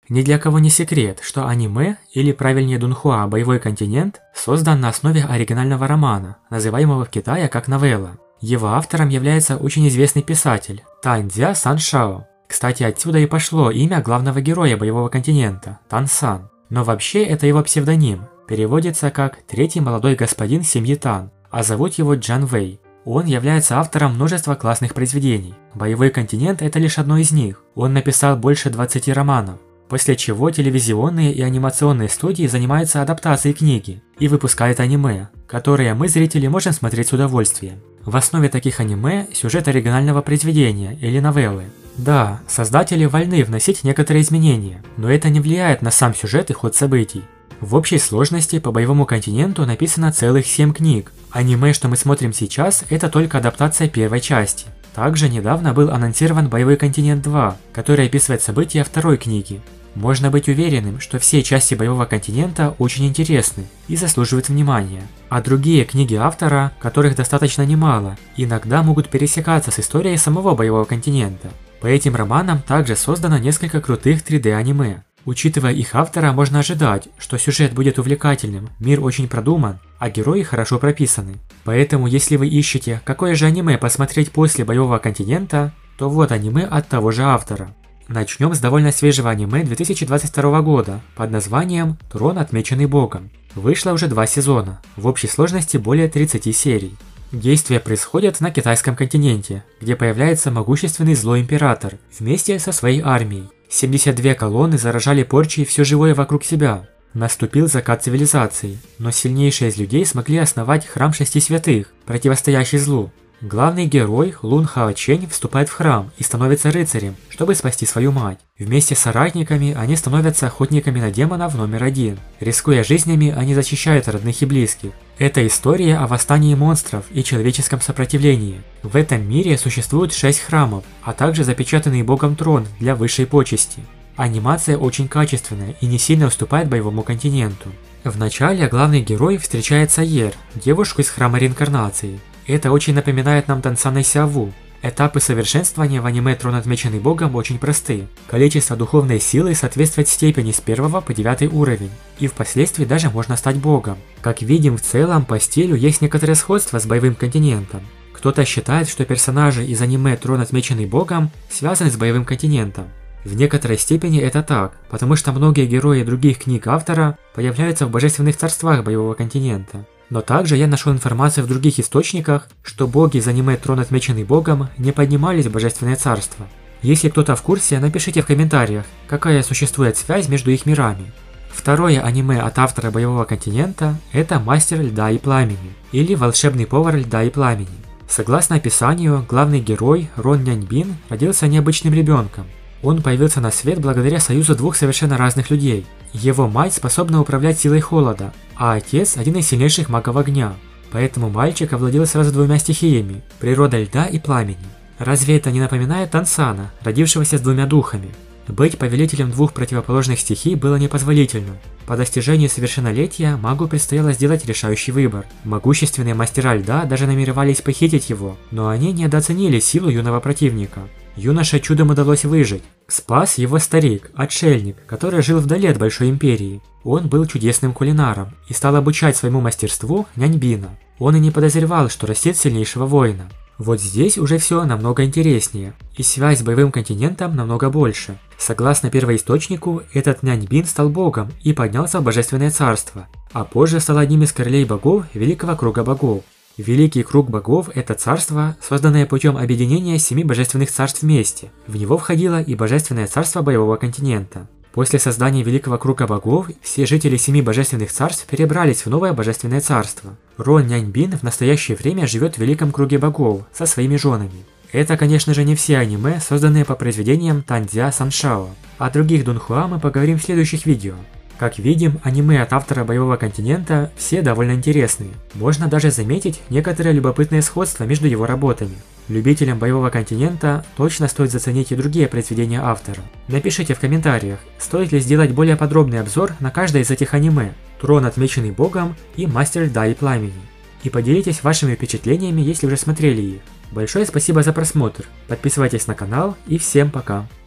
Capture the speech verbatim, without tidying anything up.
Ни для кого не секрет, что аниме, или правильнее дунхуа «Боевой континент», создан на основе оригинального романа, называемого в Китае как новелла. Его автором является очень известный писатель Тань Цзя Саншао. Кстати, отсюда и пошло имя главного героя «Боевого континента» – Тан Сан. Но вообще это его псевдоним, переводится как «третий молодой господин семьи Тан», а зовут его Джан Вэй. Он является автором множества классных произведений. «Боевой континент» – это лишь одно из них. Он написал больше двадцати романов. После чего телевизионные и анимационные студии занимаются адаптацией книги и выпускают аниме, которые мы, зрители, можем смотреть с удовольствием. В основе таких аниме сюжет оригинального произведения или новеллы. Да, создатели вольны вносить некоторые изменения, но это не влияет на сам сюжет и ход событий. В общей сложности по «Боевому континенту» написано целых семь книг. Аниме, что мы смотрим сейчас, это только адаптация первой части. Также недавно был анонсирован «Боевой континент два», который описывает события второй книги. Можно быть уверенным, что все части «Боевого континента» очень интересны и заслуживают внимания, а другие книги автора, которых достаточно немало, иногда могут пересекаться с историей самого «Боевого континента». По этим романам также создано несколько крутых три дэ аниме. Учитывая их автора, можно ожидать, что сюжет будет увлекательным, мир очень продуман, а герои хорошо прописаны. Поэтому, если вы ищете, какое же аниме посмотреть после «Боевого континента», то вот аниме от того же автора. Начнем с довольно свежего аниме две тысячи двадцать второго года под названием «Трон, отмеченный Богом». Вышло уже два сезона, в общей сложности более тридцати серий. Действия происходят на китайском континенте, где появляется могущественный злой император вместе со своей армией. семьдесят две колонны заражали порчей все живое вокруг себя. Наступил закат цивилизации, но сильнейшие из людей смогли основать храм шести святых, противостоящий злу. Главный герой Лун Хао Чэнь вступает в храм и становится рыцарем, чтобы спасти свою мать. Вместе с соратниками они становятся охотниками на демонов номер один. Рискуя жизнями, они защищают родных и близких. Это история о восстании монстров и человеческом сопротивлении. В этом мире существует шесть храмов, а также запечатанный богом трон для высшей почести. Анимация очень качественная и не сильно уступает «Боевому континенту». В начале главный герой встречает Саер, девушку из храма реинкарнации. Это очень напоминает нам Тансана и Сяву. Этапы совершенствования в аниме «Трон, отмеченный Богом» очень просты. Количество духовной силы соответствует степени с первого по девятый уровень, и впоследствии даже можно стать богом. Как видим, в целом по стилю есть некоторое сходство с «Боевым континентом». Кто-то считает, что персонажи из аниме «Трон, отмеченный Богом» связаны с «Боевым континентом». В некоторой степени это так, потому что многие герои других книг автора появляются в божественных царствах «Боевого континента». Но также я нашел информацию в других источниках, что боги из аниме «Трон, отмеченный Богом» не поднимались в Божественное Царство. Если кто-то в курсе, напишите в комментариях, какая существует связь между их мирами. Второе аниме от автора «Боевого континента» – это «Мастер льда и пламени» или «Волшебный повар льда и пламени». Согласно описанию, главный герой Рон Няньбин родился необычным ребенком. Он появился на свет благодаря союзу двух совершенно разных людей. Его мать способна управлять силой холода, а отец – один из сильнейших магов огня. Поэтому мальчик овладел сразу двумя стихиями – природой льда и пламени. Разве это не напоминает Тансана, родившегося с двумя духами? Быть повелителем двух противоположных стихий было непозволительно. По достижении совершеннолетия магу предстояло сделать решающий выбор. Могущественные мастера льда даже намеревались похитить его, но они недооценили силу юного противника. Юноше чудом удалось выжить. Спас его старик, отшельник, который жил вдали от Большой Империи. Он был чудесным кулинаром и стал обучать своему мастерству Няньбина. Он и не подозревал, что растет сильнейшего воина. Вот здесь уже все намного интереснее, и связь с Боевым континентом намного больше. Согласно первоисточнику, этот Няньбин стал богом и поднялся в Божественное Царство, а позже стал одним из королей богов Великого Круга Богов. Великий Круг Богов – это царство, созданное путем объединения семи божественных царств вместе. В него входило и Божественное Царство Боевого континента. После создания Великого Круга Богов, все жители семи божественных царств перебрались в новое Божественное Царство. Рон Няньбин в настоящее время живет в Великом Круге Богов со своими женами. Это, конечно же, не все аниме, созданные по произведениям Тань Цзя Саншао. О других дунхуа мы поговорим в следующих видео. Как видим, аниме от автора Боевого континента все довольно интересные. Можно даже заметить некоторое любопытное сходство между его работами. Любителям Боевого континента точно стоит заценить и другие произведения автора. Напишите в комментариях, стоит ли сделать более подробный обзор на каждое из этих аниме «Трон, отмеченный Богом» и «Мастер льда и пламени». И поделитесь вашими впечатлениями, если уже смотрели их. Большое спасибо за просмотр, подписывайтесь на канал и всем пока!